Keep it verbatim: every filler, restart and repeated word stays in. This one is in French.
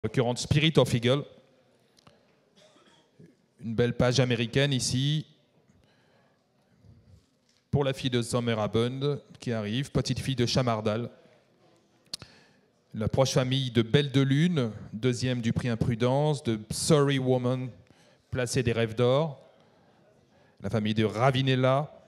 En l'occurrence Spirit of Eagle. Une belle page américaine ici. Pour la fille de Sommerabend qui arrive, petite fille de Chamardal. La proche famille de Belle de Lune, deuxième du prix Imprudence, de Sorry Woman, placée des Rêves d'Or. La famille de Ravinella.